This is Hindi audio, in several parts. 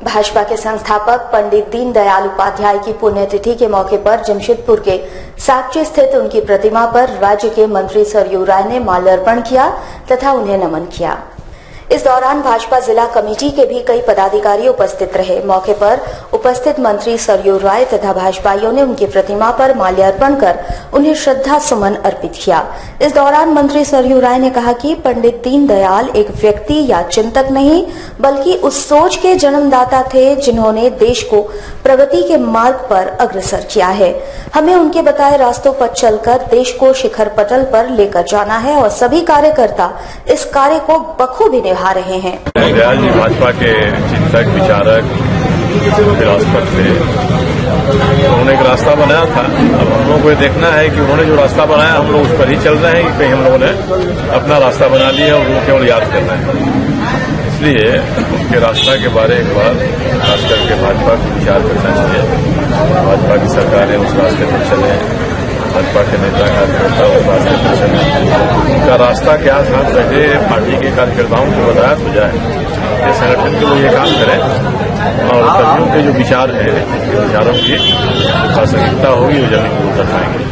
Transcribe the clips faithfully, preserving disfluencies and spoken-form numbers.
भाजपा के संस्थापक पंडित दीनदयाल उपाध्याय की पुण्यतिथि के मौके पर जमशेदपुर के साकची स्थित उनकी प्रतिमा पर राज्य के मंत्री सरयू राय ने माल्यार्पण किया तथा उन्हें नमन किया। इस दौरान भाजपा जिला कमेटी के भी कई पदाधिकारी उपस्थित रहे। मौके पर उपस्थित मंत्री सरयू राय तथा भाजपाइयों ने उनकी प्रतिमा पर माल्यार्पण कर उन्हें श्रद्धा सुमन अर्पित किया। इस दौरान मंत्री सरयू राय ने कहा कि पंडित दीनदयाल एक व्यक्ति या चिंतक नहीं बल्कि उस सोच के जन्मदाता थे जिन्होंने देश को प्रगति के मार्ग पर अग्रसर किया है। हमें उनके बताए रास्तों पर चलकर देश को शिखर पटल पर लेकर जाना है और सभी कार्यकर्ता इस कार्य को बखूबी निभा रहे हैं। दीनदयाल जी भाजपा के चिंतक, विचारक, फिलासफर थे। उन्होंने एक रास्ता बनाया था। अब हम लोगों को देखना है कि उन्होंने जो रास्ता बनाया हम लोग उस पर ही चल रहे हैं कि कहीं हम लोगों ने अपना रास्ता बना लिया और वो केवल याद करना है। इसलिए उनके रास्ता के बारे एक बार खास करके भाजपा को विचार करना चाहिए। भाजपा की सरकार है, उस रास्ते पर चले। भाजपा के नेता कार्यकर्ता उस रास्ते पर चले। उनका रास्ता क्या था पहले पार्टी के कार्यकर्ताओं को बताया तो जाए, ये संगठन के लोग ये काम करें और कर्मियों के जो विचार हैं विचारों की प्रासंगिकता होगी वो जमीन को उतर पाएंगे।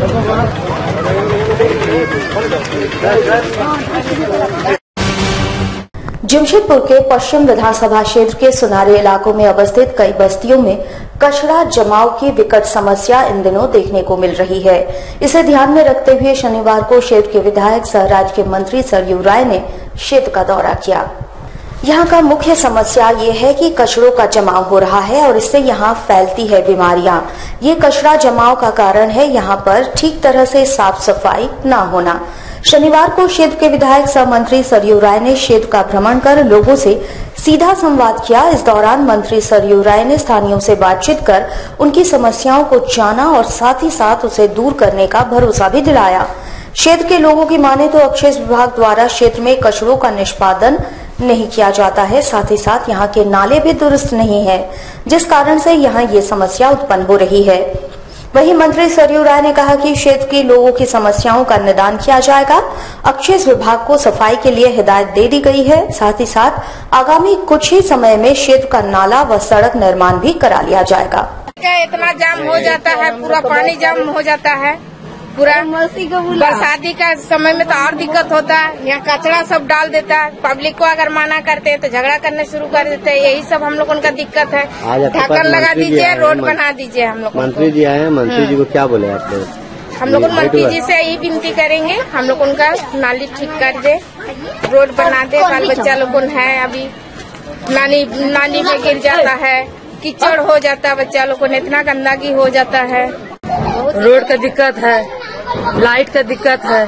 जमशेदपुर के पश्चिम विधानसभा क्षेत्र के सुनारे इलाकों में अवस्थित कई बस्तियों में कचरा जमाव की विकट समस्या इन दिनों देखने को मिल रही है। इसे ध्यान में रखते हुए शनिवार को क्षेत्र के विधायक सह राज्य के मंत्री सरयू राय ने क्षेत्र का दौरा किया। यहाँ का मुख्य समस्या ये है कि कचरों का जमाव हो रहा है और इससे यहाँ फैलती है बीमारियां। ये कचरा जमाव का कारण है यहाँ पर ठीक तरह से साफ सफाई न होना। शनिवार को क्षेत्र के विधायक सह मंत्री सरयू राय ने क्षेत्र का भ्रमण कर लोगों से सीधा संवाद किया। इस दौरान मंत्री सरयू राय ने स्थानीयों से बातचीत कर उनकी समस्याओं को जाना और साथ ही साथ उसे दूर करने का भरोसा भी दिलाया। क्षेत्र के लोगों की माने तो अक्षय विभाग द्वारा क्षेत्र में कचरों का निष्पादन नहीं किया जाता है, साथ ही साथ यहाँ के नाले भी दुरुस्त नहीं है, जिस कारण से यहाँ ये समस्या उत्पन्न हो रही है। वहीं मंत्री सरयू राय ने कहा कि क्षेत्र के लोगों की समस्याओं का निदान किया जाएगा। अक्षय विभाग को सफाई के लिए हिदायत दे दी गई है। साथ ही साथ आगामी कुछ ही समय में क्षेत्र का नाला व सड़क निर्माण भी करा लिया जाएगा। इतना जाम हो जाता है, पूरा पानी जाम हो जाता है, पूरा बरसाती का समय में तो और दिक्कत होता है। यहाँ कचरा सब डाल देता है। पब्लिक को अगर मना करते हैं तो झगड़ा करने शुरू कर देते हैं। यही सब हम लोगों का दिक्कत है। ढक्कन लगा दीजिए, रोड बना दीजिए। हम लोग मंत्री जी आए हैं, मंत्री जी को क्या बोले आप लोग? हम लोग मंत्री जी से यही विनती करेंगे, हम लोग उनका नाली ठीक कर दे, रोड बना दे। बाल बच्चा लोग है अभी नाली नाली में गिर जाता है, कीचड़ हो जाता है, बच्चा लोग को इतना गंदगी हो जाता है। रोड का दिक्कत है, लाइट का दिक्कत है,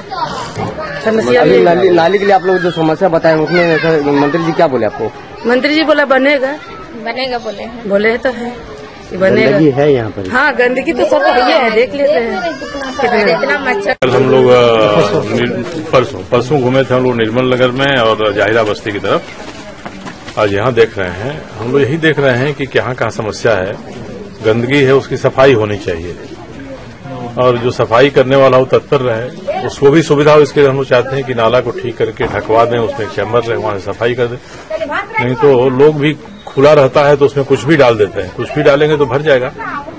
समस्या अभी नाली, नाली के लिए आप लोग जो समस्या बताए उसमें मंत्री जी क्या बोले आपको? मंत्री जी बोला बनेगा बनेगा बोले हैं। बोले तो है बनेगा। गंदगी है यहाँ पर? हाँ, गंदगी तो सब ये है, देख लेते हैं कितना मच्छर। कल हम लोग परसों परसों घूमे थे हम लोग निर्मल नगर में और जाहिरा बस्ती की तरफ। आज यहाँ देख रहे हैं, हम लोग यही देख रहे हैं कि कहाँ कहाँ समस्या है, गंदगी है, उसकी सफाई होनी चाहिए और जो सफाई करने वाला हो तत्पर रहे, उसको भी सुविधा हो। इसके लिए हम लोग चाहते हैं कि नाला को ठीक करके ढकवा दें, उसमें एक चैम्बर रहे, वहां से सफाई कर दें। नहीं तो लोग भी खुला रहता है तो उसमें कुछ भी डाल देते हैं, कुछ भी डालेंगे तो भर जाएगा।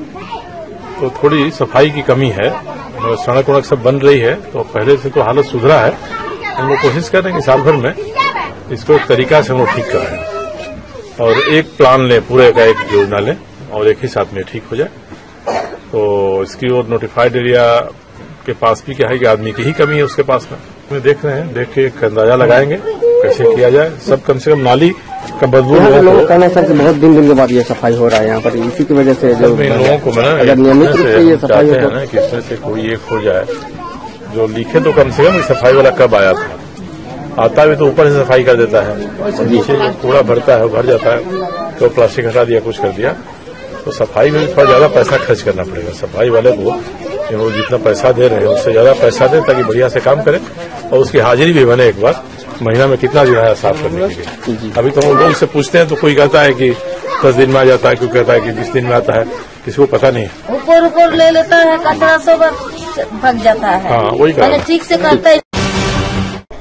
तो थोड़ी सफाई की कमी है। सड़क वड़क सब बन रही है तो पहले से तो हालत सुधरा है। हम लोग कोशिश कर रहे हैं कि साल भर में इसको एक तरीका से हम लोग ठीक करें और एक प्लान लें, पूरे का एक योजना लें और एक ही साथ में ठीक हो जाए। तो इसकी ओर नोटिफाइड एरिया के पास भी क्या है कि आदमी की ही कमी है उसके पास में। देख रहे हैं, देख के एक अंदाजा लगाएंगे कैसे किया जाए। सब कम से कम नाली का बदबू लोग कहना सर कि बहुत दिन दिन के बाद ये सफाई हो रहा है यहाँ पर, इसी की वजह से जो लोगों को अगर नियमित रूप से ये सफाई हो ना कि इसमें से कोई एक हो जाए जो लिखे तो कम से कम सफाई वाला कब आया था। आता भी तो ऊपर से सफाई कर देता है और नीचे जो कूड़ा भरता है वो भर जाता है, तो प्लास्टिक हटा दिया, कुछ कर दिया। तो सफाई में थोड़ा ज्यादा पैसा खर्च करना पड़ेगा। सफाई वाले को वो जितना पैसा दे रहे हैं उससे ज्यादा पैसा दें ताकि बढ़िया से काम करें और उसकी हाजिरी भी बने। एक बार महीना में कितना दिन है साफ करने के लिए। अभी तो हम लोग से पूछते हैं तो कोई कहता है कि दस दिन में आ जाता है, कोई कहता है कि बीस दिन में आता है, किसी को पता नहीं है। ऊपर ऊपर ले लेता है कचरा, सब भग जाता है। हाँ, वही ठीक से करता है।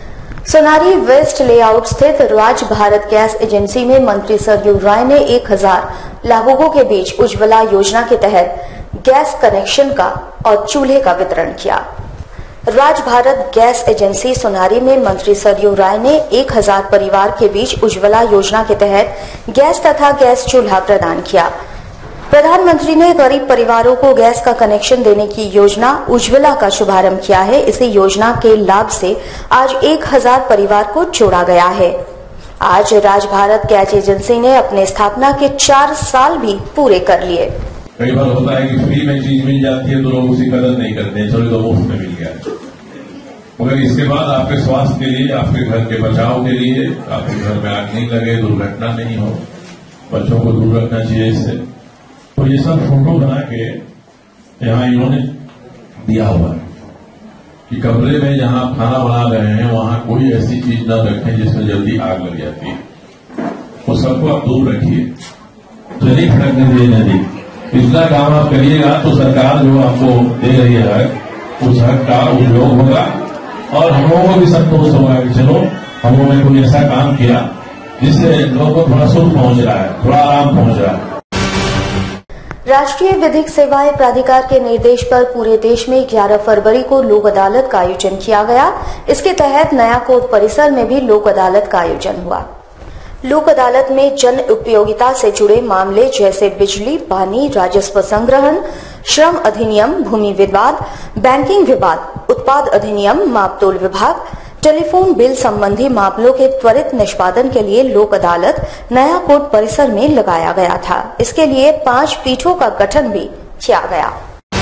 सोनारी वेस्ट लेआउट स्थित राज भारत गैस एजेंसी में मंत्री सरयू राय ने एक हजार लाभुकों के बीच उज्ज्वला योजना के तहत गैस कनेक्शन का और चूल्हे का वितरण किया। राज भारत गैस एजेंसी सोनारी में मंत्री सरयू राय ने एक हजार परिवार के बीच उज्ज्वला योजना के तहत गैस तथा गैस चूल्हा प्रदान किया। प्रधानमंत्री ने गरीब परिवारों को गैस का कनेक्शन देने की योजना उज्ज्वला का शुभारंभ किया है। इसी योजना के लाभ से आज एक हजार परिवार को जोड़ा गया है। आज राज भारत गैस एजेंसी ने अपने स्थापना के चार साल भी पूरे कर लिए। कई बार होता है कि फ्री में चीज मिल जाती है तो लोग उसकी कदर नहीं करते हैं, चलो तो मुफ्त में मिल गया। मगर इसके बाद आपके स्वास्थ्य के लिए, आपके घर के बचाव के लिए, आपके घर में आग नहीं लगे, दुर्घटना नहीं हो, बच्चों को दूर रखना चाहिए इससे। तो ये सब फोटो बना के यहाँ इन्होंने दिया हुआ है कि कमरे में जहां आप खाना बना रहे हैं वहां कोई ऐसी चीज न रखें जिसमें जल्दी आग लग जाती है। वो सबको आप दूर रखिए, जल्दी फटकने दिए नदी। इतना काम आप करिएगा तो सरकार जो आपको दे रही है उस हक का उपयोग होगा और हम लोगों को भी संतोष होगा कि चलो हम लोगों ने कोई ऐसा काम किया जिससे लोगों को थोड़ा सुख पहुंच रहा है, थोड़ा आराम पहुंच रहा है। राष्ट्रीय विधिक सेवाएं प्राधिकार के निर्देश पर पूरे देश में ग्यारह फरवरी को लोक अदालत का आयोजन किया गया। इसके तहत नया कोर्ट परिसर में भी लोक अदालत का आयोजन हुआ। लोक अदालत में जन उपयोगिता से जुड़े मामले जैसे बिजली, पानी, राजस्व संग्रहण, श्रम अधिनियम, भूमि विवाद, बैंकिंग विवाद, उत्पाद अधिनियम, मापतोल विभाग, टेलीफोन बिल संबंधी मामलों के त्वरित निष्पादन के लिए लोक अदालत नया कोर्ट परिसर में लगाया गया था। इसके लिए पांच पीठों का गठन भी किया गया।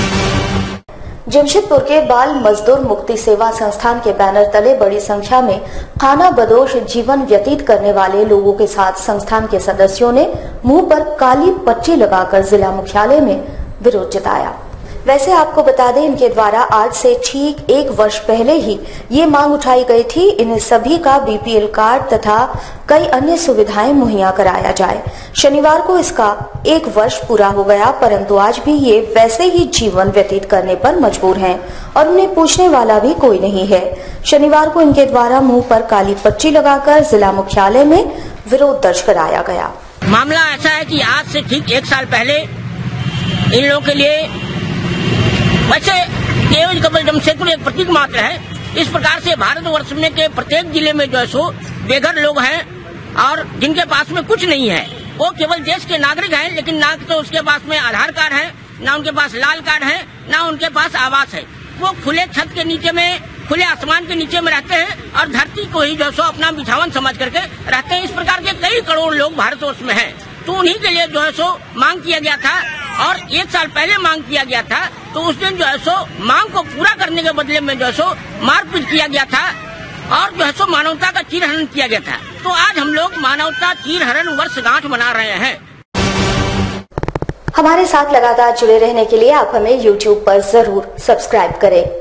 जमशेदपुर के बाल मजदूर मुक्ति सेवा संस्थान के बैनर तले बड़ी संख्या में खाना बदोश जीवन व्यतीत करने वाले लोगों के साथ संस्थान के सदस्यों ने मुंह पर काली पट्टी लगाकर जिला मुख्यालय में विरोध जताया। वैसे आपको बता दें, इनके द्वारा आज से ठीक एक वर्ष पहले ही ये मांग उठाई गई थी, इन सभी का बीपीएल कार्ड तथा कई अन्य सुविधाएं मुहैया कराया जाए। शनिवार को इसका एक वर्ष पूरा हो गया, परंतु आज भी ये वैसे ही जीवन व्यतीत करने पर मजबूर हैं और उन्हें पूछने वाला भी कोई नहीं है। शनिवार को इनके द्वारा मुंह पर काली पट्टी लगाकर जिला मुख्यालय में विरोध दर्ज कराया गया। मामला ऐसा है कि आज से ठीक एक साल पहले इन लोगों के लिए वैसे केवल केवल जमशेदपुर एक प्रतीक मात्र है। इस प्रकार से भारतवर्ष में के प्रत्येक जिले में जो है सो बेघर लोग हैं और जिनके पास में कुछ नहीं है, वो केवल देश के नागरिक हैं, लेकिन ना तो उसके पास में आधार कार्ड है, ना उनके पास लाल कार्ड है, ना उनके पास आवास है। वो खुले छत के नीचे में, खुले आसमान के नीचे में रहते हैं और धरती को ही जो सो अपना बिछावन समझ करके रहते हैं। इस प्रकार के कई करोड़ लोग भारतवर्ष में हैं। तो उन्हीं के लिए जो है सो मांग किया गया था और एक साल पहले मांग किया गया था। तो उस दिन जो है सो मांग को पूरा करने के बदले में जो है सो मारपीट किया गया था और जो है सो मानवता का चीरहरण किया गया था। तो आज हम लोग मानवता चीरहरण वर्षगांठ मना रहे हैं। हमारे साथ लगातार जुड़े रहने के लिए आप हमें यूट्यूब पर जरूर सब्सक्राइब करें।